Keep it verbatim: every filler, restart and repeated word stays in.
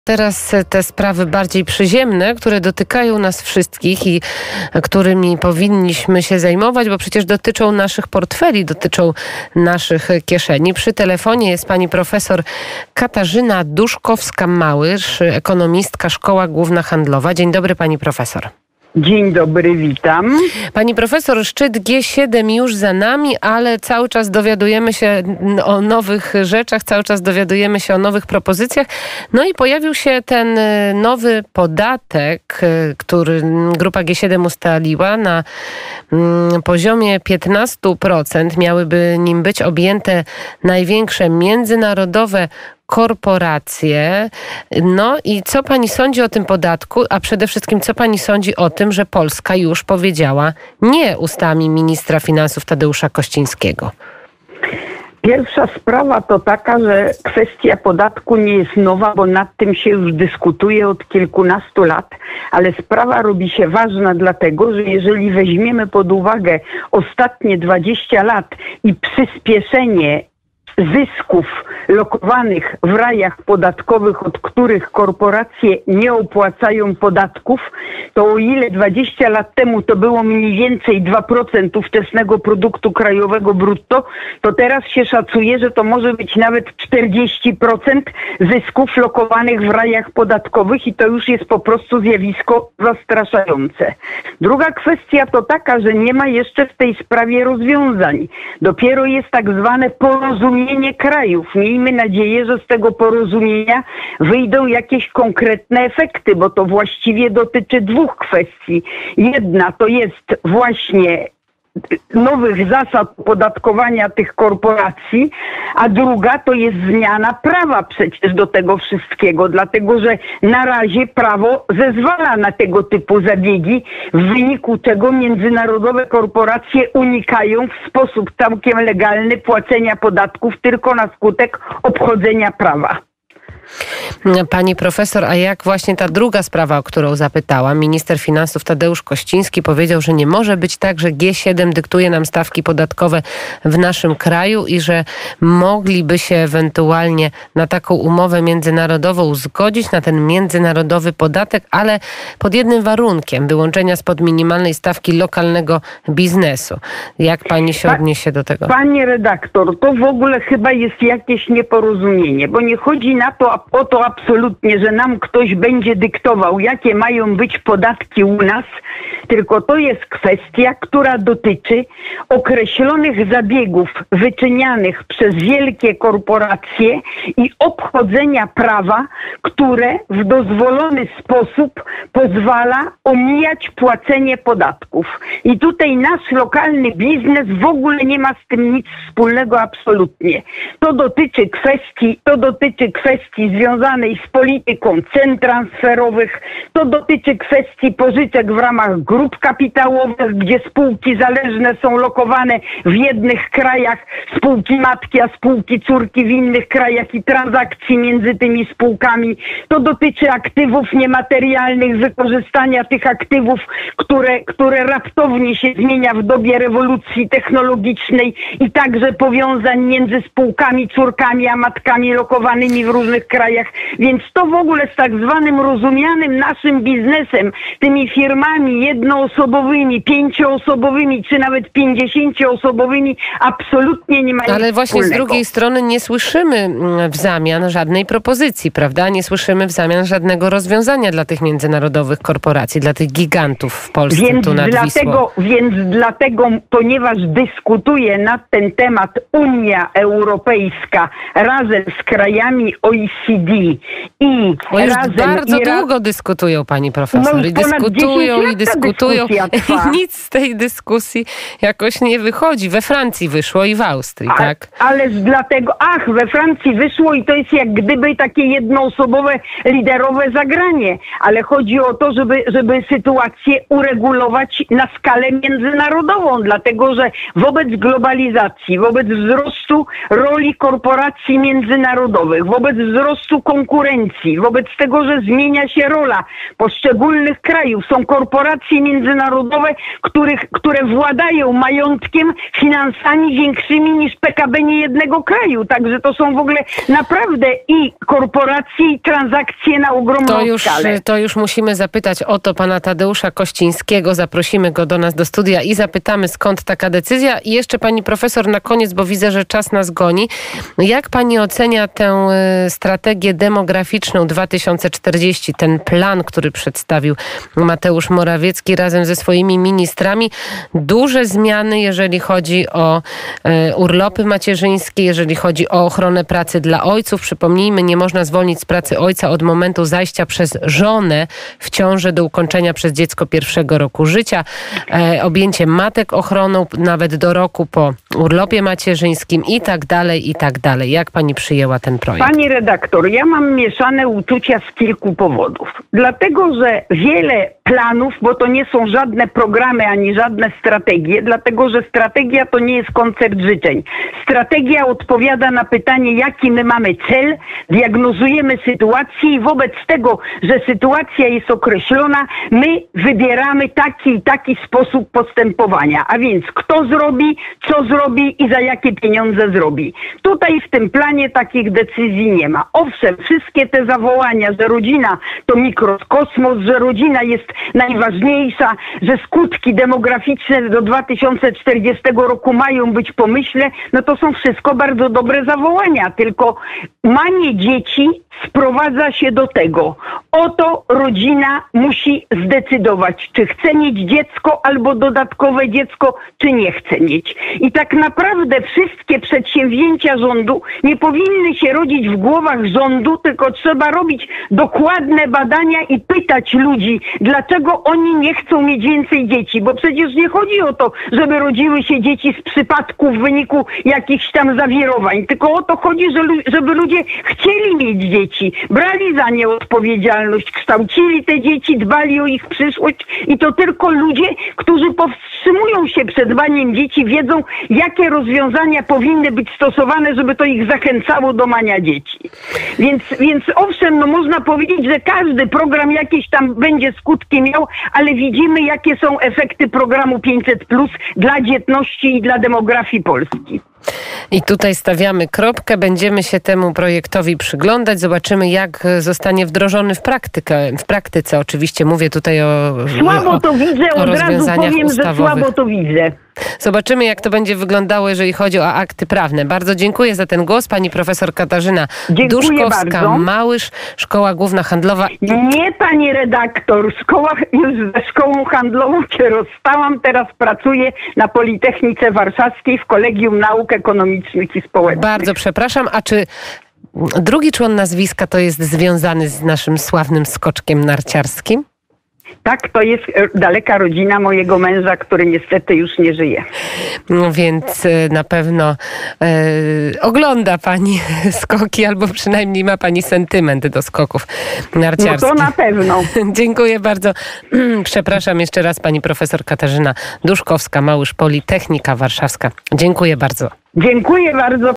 Teraz te sprawy bardziej przyziemne, które dotykają nas wszystkich i którymi powinniśmy się zajmować, bo przecież dotyczą naszych portfeli, dotyczą naszych kieszeni. Przy telefonie jest pani profesor Katarzyna Duszkowska-Małysz, ekonomistka, Szkoła Główna Handlowa. Dzień dobry, pani profesor. Dzień dobry, witam. Pani profesor, szczyt G siedem już za nami, ale cały czas dowiadujemy się o nowych rzeczach, cały czas dowiadujemy się o nowych propozycjach. No i pojawił się ten nowy podatek, który grupa G siedem ustaliła na poziomie piętnaście procent. Miałyby nim być objęte największe międzynarodowe korporacje. No i co pani sądzi o tym podatku, a przede wszystkim co pani sądzi o tym, że Polska już powiedziała nie ustami ministra finansów Tadeusza Kościńskiego? Pierwsza sprawa to taka, że kwestia podatku nie jest nowa, bo nad tym się już dyskutuje od kilkunastu lat, ale sprawa robi się ważna dlatego, że jeżeli weźmiemy pod uwagę ostatnie dwadzieścia lat i przyspieszenie zysków lokowanych w rajach podatkowych, od których korporacje nie opłacają podatków, to o ile dwadzieścia lat temu to było mniej więcej dwa procent ówczesnego produktu krajowego brutto, to teraz się szacuje, że to może być nawet czterdzieści procent zysków lokowanych w rajach podatkowych i to już jest po prostu zjawisko zastraszające. Druga kwestia to taka, że nie ma jeszcze w tej sprawie rozwiązań. Dopiero jest tak zwane porozumienie krajów. Miejmy nadzieję, że z tego porozumienia wyjdą jakieś konkretne efekty, bo to właściwie dotyczy dwóch kwestii. Jedna to jest właśnie nowych zasad opodatkowania tych korporacji, a druga to jest zmiana prawa przecież do tego wszystkiego, dlatego że na razie prawo zezwala na tego typu zabiegi, w wyniku czego międzynarodowe korporacje unikają w sposób całkiem legalny płacenia podatków tylko na skutek obchodzenia prawa. Pani profesor, a jak właśnie ta druga sprawa, o którą zapytałam, minister finansów Tadeusz Kościński powiedział, że nie może być tak, że G siedem dyktuje nam stawki podatkowe w naszym kraju i że mogliby się ewentualnie na taką umowę międzynarodową zgodzić, na ten międzynarodowy podatek, ale pod jednym warunkiem, wyłączenia spod minimalnej stawki lokalnego biznesu. Jak pani się odniesie do tego? Panie redaktor, to w ogóle chyba jest jakieś nieporozumienie, bo nie chodzi na to, o to absolutnie, że nam ktoś będzie dyktował, jakie mają być podatki u nas, tylko to jest kwestia, która dotyczy określonych zabiegów wyczynianych przez wielkie korporacje i obchodzenia prawa, które w dozwolony sposób pozwala omijać płacenie podatków. I tutaj nasz lokalny biznes w ogóle nie ma z tym nic wspólnego absolutnie. To dotyczy kwestii, to dotyczy kwestii związanej z polityką cen transferowych, to dotyczy kwestii pożyczek w ramach grup kapitałowych, gdzie spółki zależne są lokowane w jednych krajach, spółki matki, a spółki córki w innych krajach i transakcji między tymi spółkami. To dotyczy aktywów niematerialnych, wykorzystania tych aktywów, które, które raptownie się zmienia w dobie rewolucji technologicznej i także powiązań między spółkami, córkami, a matkami lokowanymi w różnych krajach. Więc to w ogóle z tak zwanym rozumianym naszym biznesem, tymi firmami jednoosobowymi, pięcioosobowymi, czy nawet pięćdziesięcioosobowymi absolutnie nie ma nic Ale właśnie wspólnego. Z drugiej strony nie słyszymy w zamian żadnej propozycji, prawda? Nie słyszymy w zamian żadnego rozwiązania dla tych międzynarodowych korporacji, dla tych gigantów w Polsce, więc tu nad dlatego, Wisłą. Więc dlatego, ponieważ dyskutuje na ten temat Unia Europejska razem z krajami O E C D i Bo już razem bardzo i ra... długo dyskutują, pani profesor. No, I dyskutują, i dyskutują. trwa. I nic z tej dyskusji jakoś nie wychodzi. We Francji wyszło i w Austrii, A, tak? Ale dlatego, ach, we Francji wyszło i to jest jak gdyby takie jednoosobowe, liderowe zagranie. Ale chodzi o to, żeby, żeby sytuację uregulować na skalę międzynarodową, dlatego że wobec globalizacji, wobec wzrostu roli korporacji międzynarodowych, wobec wzrostu prostu konkurencji, wobec tego, że zmienia się rola poszczególnych krajów. Są korporacje międzynarodowe, których, które władają majątkiem, finansami większymi niż P K B niejednego kraju. Także to są w ogóle naprawdę i korporacje, i transakcje na ogromną to już, skalę. To już musimy zapytać o to pana Tadeusza Kościńskiego. Zaprosimy go do nas do studia i zapytamy, skąd taka decyzja. I jeszcze pani profesor na koniec, bo widzę, że czas nas goni. Jak pani ocenia tę strategię demograficzną dwa tysiące czterdzieści, ten plan, który przedstawił Mateusz Morawiecki razem ze swoimi ministrami? Duże zmiany, jeżeli chodzi o e, urlopy macierzyńskie, jeżeli chodzi o ochronę pracy dla ojców. Przypomnijmy, nie można zwolnić z pracy ojca od momentu zajścia przez żonę w ciążę do ukończenia przez dziecko pierwszego roku życia. E, objęcie matek ochroną nawet do roku po urlopie macierzyńskim i tak dalej, i tak dalej. Jak pani przyjęła ten projekt? Pani redaktor, ja mam mieszane uczucia z kilku powodów. Dlatego, że wiele planów, bo to nie są żadne programy ani żadne strategie, dlatego, że strategia to nie jest koncert życzeń. Strategia odpowiada na pytanie, jaki my mamy cel, diagnozujemy sytuację i wobec tego, że sytuacja jest określona, my wybieramy taki i taki sposób postępowania. A więc kto zrobi, co zrobi i za jakie pieniądze zrobi. Tutaj w tym planie takich decyzji nie ma. Owszem, wszystkie te zawołania, że rodzina to mikrokosmos, że rodzina jest najważniejsza, że skutki demograficzne do dwa tysiące czterdziestego roku mają być pomyślne, no to są wszystko bardzo dobre zawołania, tylko manie dzieci sprowadza się do tego. Oto rodzina musi zdecydować, czy chce mieć dziecko albo dodatkowe dziecko, czy nie chce mieć. I tak naprawdę wszystkie przedsięwzięcia rządu nie powinny się rodzić w głowach rządu, tylko trzeba robić dokładne badania i pytać ludzi, dlaczego oni nie chcą mieć więcej dzieci. Bo przecież nie chodzi o to, żeby rodziły się dzieci z przypadku w wyniku jakichś tam zawirowań, tylko o to chodzi, żeby ludzie chcieli mieć dzieci, brali za nie odpowiedzialność, kształcili te dzieci, dbali o ich przyszłość i to tylko ludzie, którzy powstrzymują się przed maniem dzieci, wiedzą, jakie rozwiązania powinny być stosowane, żeby to ich zachęcało do mania dzieci. Więc, więc owszem, no można powiedzieć, że każdy program jakieś tam będzie skutki miał, ale widzimy, jakie są efekty programu pięćset plus dla dzietności i dla demografii Polski. I tutaj stawiamy kropkę, będziemy się temu projektowi przyglądać, zobaczymy, jak zostanie wdrożony w praktykę. W praktyce oczywiście mówię tutaj o Słabo to o, widzę, od razu powiem, ustawowych. że słabo to widzę. Zobaczymy, jak to będzie wyglądało, jeżeli chodzi o akty prawne. Bardzo dziękuję za ten głos. Pani profesor Katarzyna Duszkowska-Małysz, Szkoła Główna Handlowa. Nie, pani redaktor, szkoła, już ze szkołą handlową się rozstałam, teraz pracuję na Politechnice Warszawskiej w Kolegium Nauk Ekonomicznych i Społecznych. Bardzo przepraszam, a czy drugi człon nazwiska to jest związany z naszym sławnym skoczkiem narciarskim? Tak, to jest daleka rodzina mojego męża, który niestety już nie żyje. No więc na pewno e, ogląda pani skoki, albo przynajmniej ma pani sentyment do skoków narciarskich. No to na pewno. Dziękuję bardzo. Przepraszam jeszcze raz, pani profesor Katarzyna Duszkowska-Małysz, Politechnika Warszawska. Dziękuję bardzo. Dziękuję bardzo.